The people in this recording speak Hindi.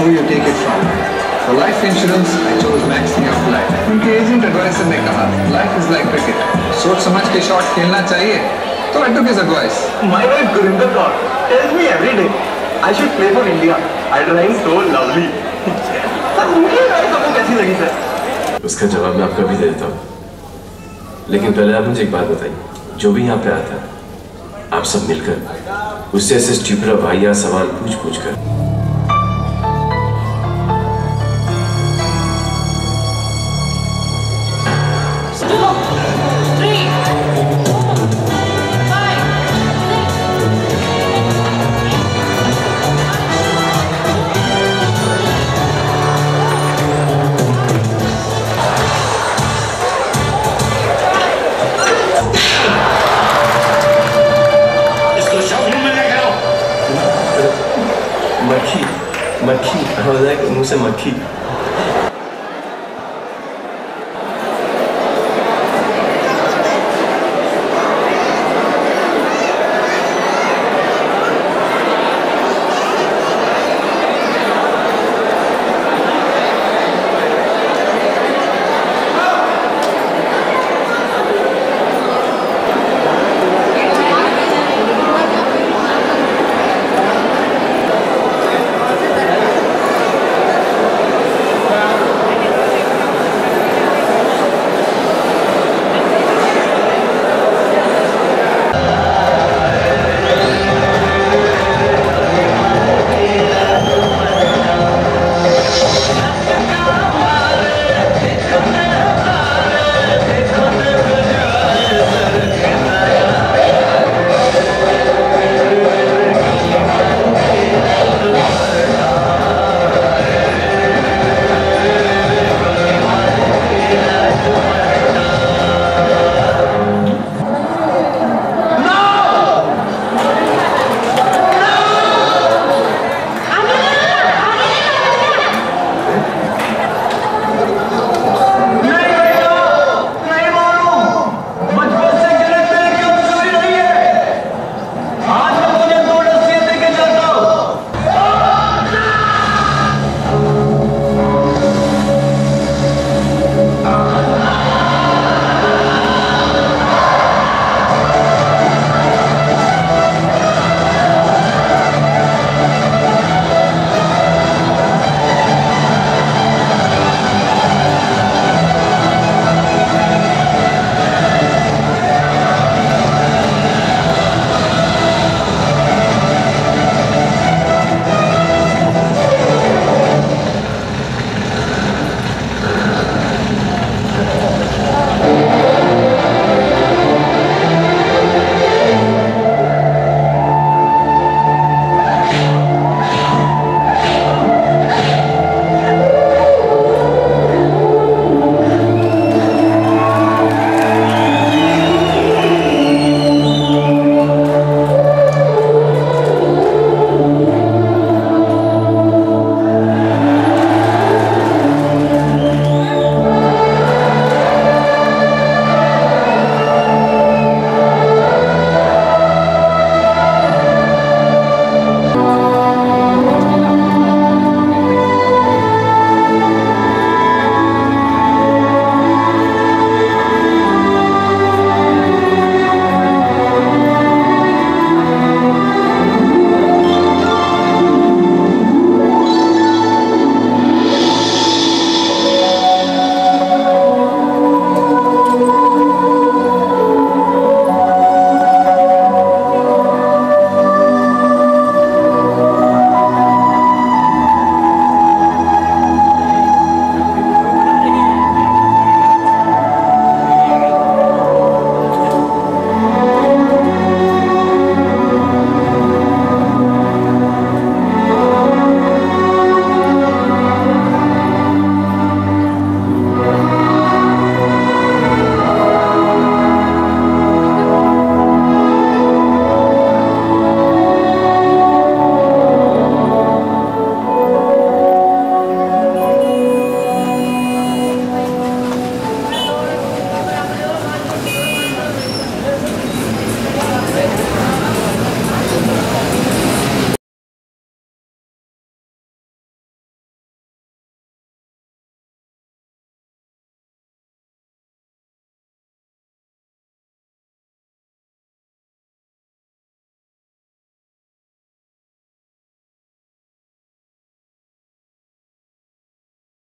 who you take it from. For life insurance, I chose Maxi of Life. उनके एजेंट एडवाइजर ने कहा, life is like cricket. सोच समझ के शॉट खेलना चाहिए. तो I took his advice. My wife Gurinder Kaur tells me every day I should play for India. I drawing so lovely. Sir मुझे advice आपको कैसी लगी सर? उसका जवाब मैं आपको भी दे देता हूँ. लेकिन पहले आप मुझे एक बात बताइए. जो भी यहाँ पे आता है, आप सब मिलकर उससे ऐसे स्टूपिड भाइया सवाल पूछ कर मक्खी मुंह से मक्खी